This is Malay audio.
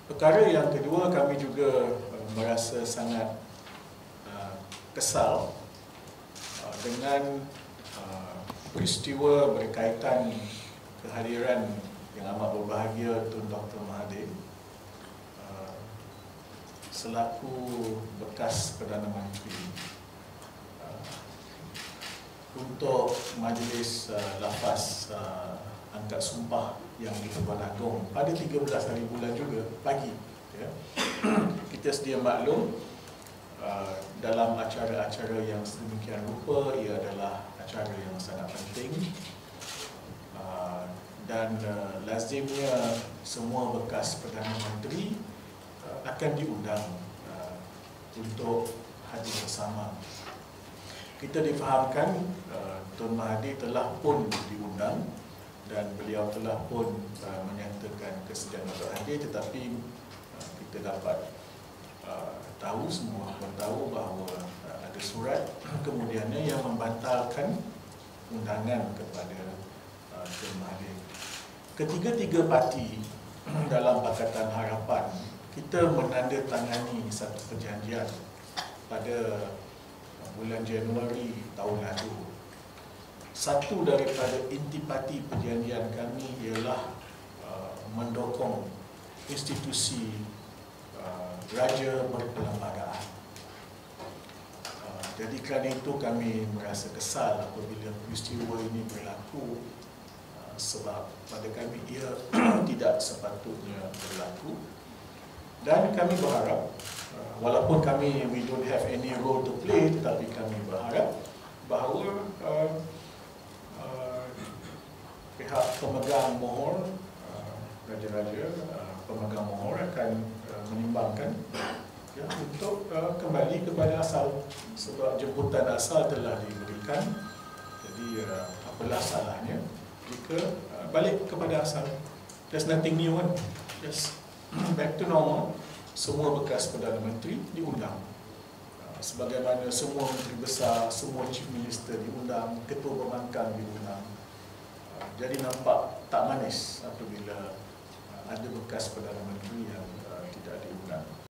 Perkara yang kedua, kami juga merasa sangat kesal dengan peristiwa berkaitan kehadiran yang amat berbahagia Tun Dr. Mahathir selaku bekas Perdana Menteri untuk majlis lafaz angkat sumpah yang di Tuan Agong pada 13 hari bulan juga pagi, ya. Kita sedia maklum dalam acara-acara yang sedemikian rupa ia adalah acara yang sangat penting, dan lazimnya semua bekas Perdana Menteri akan diundang untuk hadir bersama. Kita difahamkan Tun Mahathir telah pun diundang dan beliau telah pun menyatakan kesediaan untuk hadir, tetapi kita dapat tahu, semua orang tahu bahawa ada surat kemudiannya yang membatalkan undangan kepada Tun Mahathir. Ketiga-tiga parti dalam Pakatan Harapan kita menandatangani satu perjanjian pada bulan Januari tahun lalu. Satu daripada intipati perjanjian kami ialah mendukung institusi raja berperlembagaan. Jadi kerana itu kami merasa kesal apabila peristiwa ini berlaku, sebab pada kami ia tidak sepatutnya berlaku. Dan kami berharap, walaupun we don't have any role to play, tetapi kami berharap bahawa pihak pemegang mohor, raja-raja pemegang mohor akan menimbangkan, ya, untuk kembali kepada asal, sebab jemputan asal telah diberikan. Jadi apalah salahnya jika balik kepada asal. There's nothing new, kan? Just back to normal. Semua bekas Perdana Menteri diundang, sebagaimana semua menteri besar, semua chief minister diundang, ketua pembangkang diundang. Jadi nampak tak manis apabila ada bekas Perdana Menteri yang tidak diundang.